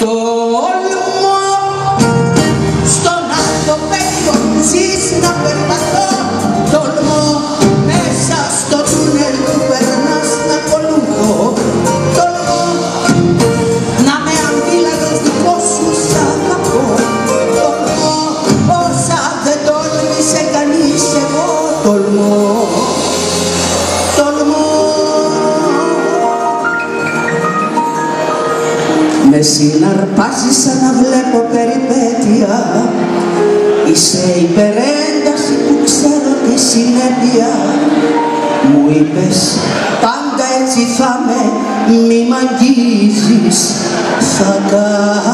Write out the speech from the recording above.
Τολμώ στον αυτοπέδιο ζεις να περπατώ. Τολμώ μέσα στο τούνελ που περνάς να ακολουθώ. Τολμώ να με αντίλαγος δικό σου σ' αγαπώ. Τολμώ όσα δεν τόλμησε κανείς εγώ. Τολμώ, τολμώ. Με συναρπάζεις σαν να βλέπω περιπέτεια. Είσαι υπερένταση που ξέρω τη συνέπεια. Μου είπες πάντα έτσι θα με, μη μ' αγγίζεις, θα κάνω